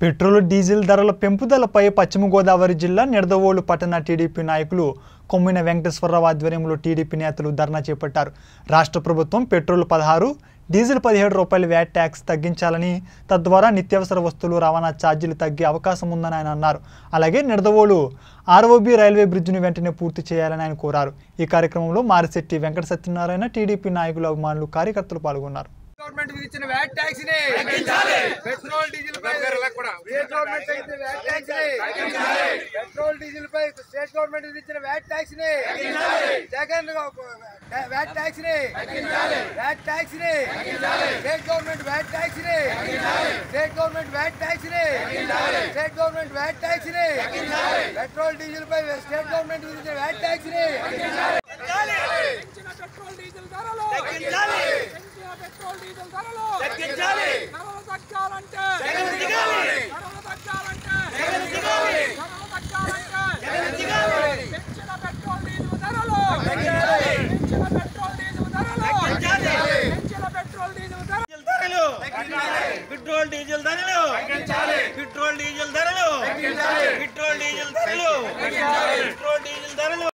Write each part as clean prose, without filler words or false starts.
Petrol diesel ధరల పెంపుదలపై పశ్చిమ గోదావరి జిల్లా నిడదవోలు పట్టణ టీడీపీ నాయకులు కొమ్మిన వెంకటేశ్వరరావు ఆధ్వర్యంలో టీడీపీ నేతలు ధర్నా చేపట్టారు. రాష్ట్ర ప్రభుత్వం పెట్రోల్ 16, డీజిల్ 17 రూపాయల వ్యాట్ ట్యాక్స్ తగ్గించాలని, తద్వారా నిత్యావసర వస్తువులు రవాణా ఛార్జీలు తగ్గే అవకాశం ఉందని ఆయన అన్నారు. అలాగే నిడదవోలు ఆర్ఓబీ రైల్వే బ్రిడ్జిని వెంటనే పూర్తి చేయాలని ఆయన కోరారు. ఈ కార్యక్రమంలో మారిశెట్టి వెంకట సత్యనారాయణ, టీడీపీ నాయకులు, అభిమానులు, కార్యకర్తలు పాల్గొన్నారు. గవర్నమెంట్ విధించిన వ్యాట్ ట్యాక్స్ ని తగ్గించాలి. పెట్రోల్ డీజిల్ పై స్టేట్ గవర్నమెంట్ విధించిన వ్యాట్ ట్యాక్స్ ని తగ్గించాలి. పెట్రోల్ డీజిల్ పై స్టేట్ గవర్నమెంట్ విధించిన వ్యాట్ ట్యాక్స్ ని తగ్గించాలి. జగన్ వ్యాట్ ట్యాక్స్ ని తగ్గించాలి. వ్యాట్ ట్యాక్స్ ని తగ్గించాలి. స్టేట్ గవర్నమెంట్ వ్యాట్ ట్యాక్స్ ని తగ్గించాలి. స్టేట్ గవర్నమెంట్ వ్యాట్ ట్యాక్స్ ని తగ్గించాలి. స్టేట్ గవర్నమెంట్ వ్యాట్ ట్యాక్స్ ని తగ్గించాలి. పెట్రోల్ డీజిల్ పై స్టేట్ గవర్నమెంట్ విధించిన వ్యాట్ ట్యాక్స్ ని తగ్గించాలి. పెట్రోల్ డీజిల్ ధరలు తగ్గించాలి. పెట్రోల్ డీజిల్ ధరలు తగ్గించాలి. ధరలు తగ్గాలంటే జగన్ దిగాలి. ధరలు తగ్గాలంటే జగన్ దిగాలి. ధరలు తగ్గాలంటే జగన్ దిగాలి. పెంచిన పెట్రోల్ డీజిల్ ధరలు తగ్గించాలి. పెంచిన పెట్రోల్ డీజిల్ ధరలు తగ్గించాలి. పెంచిన పెట్రోల్ డీజిల్ ధరలు పెట్రోల్ డీజిల్ ధరలు తగ్గించాలి. పెట్రోల్ డీజిల్ ధరలు తగ్గించాలి. పెట్రోల్ డీజిల్ ధరలు పెట్రోల్ డీజిల్ ధరలు.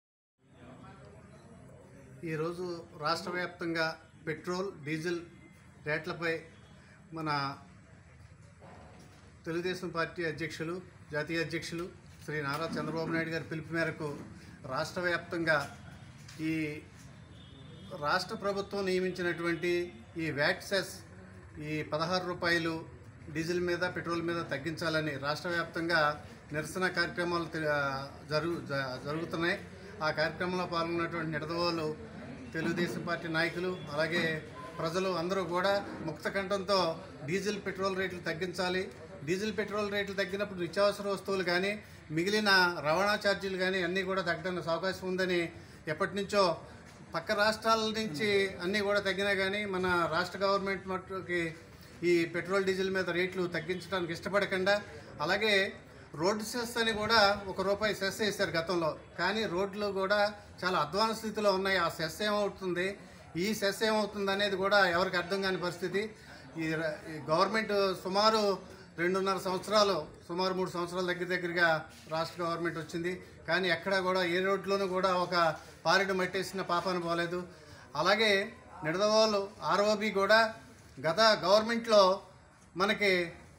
ఈరోజు రాష్ట్ర వ్యాప్తంగా పెట్రోల్ డీజిల్ రేట్లపై మన తెలుగుదేశం పార్టీ అధ్యక్షులు, జాతీయ అధ్యక్షులు శ్రీ నారా చంద్రబాబు నాయుడు గారి పిలుపు మేరకు రాష్ట్ర వ్యాప్తంగా ఈ రాష్ట్ర ప్రభుత్వం నియమించినటువంటి ఈ వ్యాట్ సెస్ ఈ 16 రూపాయలు డీజిల్ మీద, పెట్రోల్ మీద తగ్గించాలని రాష్ట్ర వ్యాప్తంగా నిరసన కార్యక్రమాలు జరుగుతున్నాయి. ఆ కార్యక్రమంలో పాల్గొన్నటువంటి నిడదవోలు తెలుగుదేశం పార్టీ నాయకులు, అలాగే ప్రజలు అందరూ కూడా ముక్త కంఠంతో డీజిల్ పెట్రోల్ రేట్లు తగ్గించాలి, డీజిల్ పెట్రోల్ రేట్లు తగ్గినప్పుడు నిత్యావసర వస్తువులు కానీ, మిగిలిన రవాణా ఛార్జీలు కానీ అన్నీ కూడా తగ్గడానికి అవకాశం ఉందని ఎప్పటి నుంచో పక్క రాష్ట్రాల నుంచి అన్నీ కూడా తగ్గినా కానీ మన రాష్ట్ర గవర్నమెంట్ మట్టుకి ఈ పెట్రోల్ డీజిల్ మీద రేట్లు తగ్గించడానికి ఇష్టపడకుండా, అలాగే రోడ్డు సెస్ అని కూడా ₹1 సెస్ వేశారు గతంలో. కానీ రోడ్లు కూడా చాలా అధ్వాన స్థితిలో ఉన్నాయి. ఆ సెస్ ఏమవుతుంది, ఈ సెస్ ఏమవుతుంది అనేది కూడా ఎవరికి అర్థం కాని పరిస్థితి. ఈ గవర్నమెంట్ సుమారు 2.5 సంవత్సరాలు, సుమారు 3 సంవత్సరాల దగ్గరగా రాష్ట్ర గవర్నమెంట్ వచ్చింది. కానీ ఎక్కడా కూడా ఏ రోడ్లోనూ కూడా ఒక పారిడు మట్టేసిన పాపాన పోలేదు. అలాగే నిడదవోలు ఆర్ఓబీ కూడా గత గవర్నమెంట్లో మనకి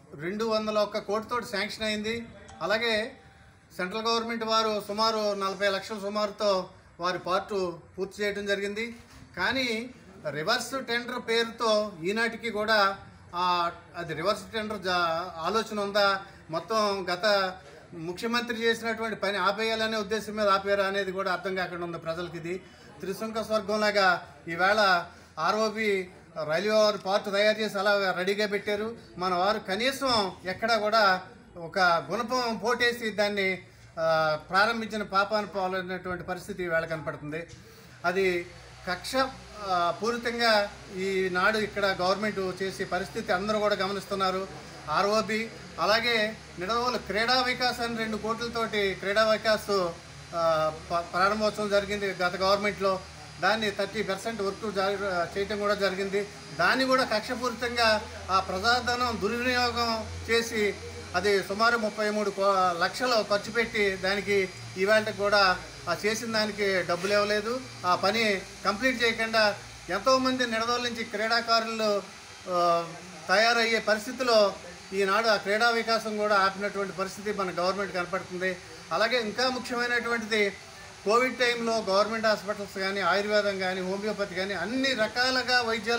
201 కోటితో శాంక్షన్ అయింది. అలాగే సెంట్రల్ గవర్నమెంట్ వారు సుమారు 40 లక్షల సుమారుతో వారి పార్టు పూర్తి చేయడం జరిగింది. కానీ రివర్స్ టెండర్ పేరుతో ఈనాటికి కూడా అది రివర్స్ టెండర్ ఆలోచన ఉందా, మొత్తం గత ముఖ్యమంత్రి చేసినటువంటి పని ఆపేయాలనే ఉద్దేశం మీద ఆపేరా అనేది కూడా అర్థం కాకుండా ఉంది ప్రజలకి. ఇది త్రిశంక స్వర్గంలాగా ఈవేళ ఆర్ఓబీ రైల్వే వారు పార్ట్ తయారు చేసి అలా రెడీగా పెట్టారు. మన వారు కనీసం ఎక్కడా కూడా ఒక గుణపం పోటేసి దాన్ని ప్రారంభించిన పాపాన పాలైనటువంటి పరిస్థితి ఈవేళ కనపడుతుంది. అది కక్ష పూరితంగా ఈనాడు ఇక్కడ గవర్నమెంట్ చేసే పరిస్థితి అందరూ కూడా గమనిస్తున్నారు. ఆర్ఓబీ అలాగే నిడదవోలు క్రీడా వికాస్ అని 2 కోట్లతోటి క్రీడా వికాస్ ప్రారంభోత్సవం జరిగింది గత గవర్నమెంట్లో. దాన్ని 30% వర్క్ చేయటం కూడా జరిగింది. దాన్ని కూడా కక్షపూరితంగా ఆ ప్రజాధనం దుర్వినియోగం చేసి అది సుమారు 33 లక్షలు ఖర్చు పెట్టి దానికి ఈవేళకి కూడా ఆ చేసిన దానికి డబ్బులు ఇవ్వలేదు. ఆ పని కంప్లీట్ చేయకుండా ఎంతోమంది నిడదవోలు నుంచి క్రీడాకారులు తయారయ్యే పరిస్థితిలో ఈనాడు ఆ క్రీడా వికాసం కూడా ఆపినటువంటి పరిస్థితి మన గవర్నమెంట్ కనపడుతుంది. అలాగే ఇంకా ముఖ్యమైనటువంటిది కోవిడ్ టైంలో గవర్నమెంట్ హాస్పిటల్స్ కానీ, ఆయుర్వేదం కానీ, హోమియోపతి కానీ అన్ని రకాలుగా వైద్యాలు